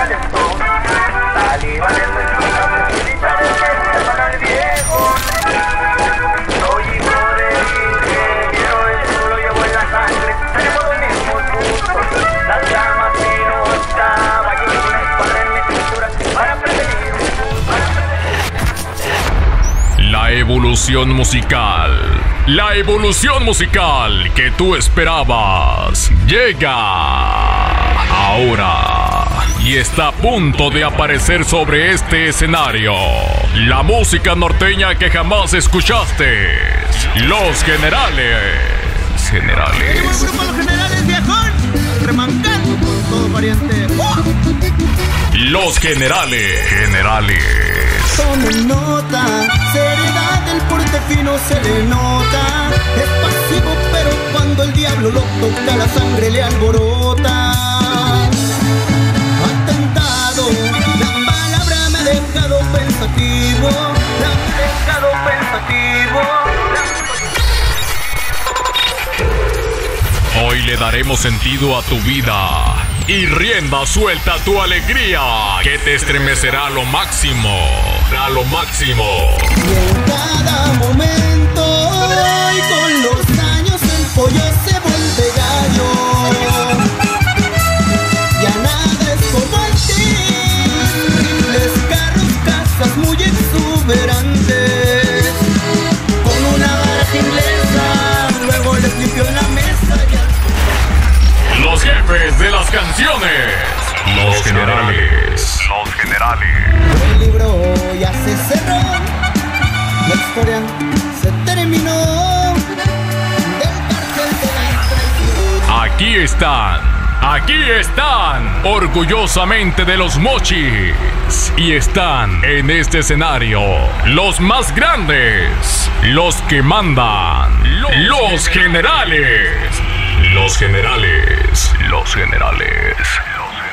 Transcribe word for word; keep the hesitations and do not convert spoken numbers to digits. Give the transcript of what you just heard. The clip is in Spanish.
calentón. Saliva de nuestra facilita de que para el viejo. Soy hijo de ingeniero, eso lo llevo en la sangre. Tenemos los mismos gustos, las llamas y no estaba aquí una espada en mi cintura para prevenir un para prevenir. La evolución musical. La evolución musical que tú esperabas llega ahora y está a punto de aparecer sobre este escenario. La música norteña que jamás escuchaste. Los Generales. Generales. ¡Los Generales, viejón! Remancando con todo pariente. ¡Oh! Los Generales. Generales. Tomen nota, seriedad del porte fino se le nota. Es pasivo, pero cuando el diablo lo toca, la sangre le alborota. Atentado, la palabra me ha dejado pensativo. La me ha dejado pensativo. Hoy le daremos sentido a tu vida y rienda suelta a tu alegría, que te estremecerá a lo máximo, a lo máximo. Y en cada momento, y con los años el pollo se vuelve gallo. Ya nada es como antes, triples carros, casas muy exuberantes. Con una baraja inglesa, luego les limpió la mesa y Los jefes de las canciones. Los Generales. Los Generales. el libro ya se cerró, la historia se terminó. Del cárcel de la traición. Aquí están. Aquí están. Orgullosamente de los Mochis. Y están en este escenario los más grandes. Los que mandan. Los, los generales. Los Generales. Los Generales. Los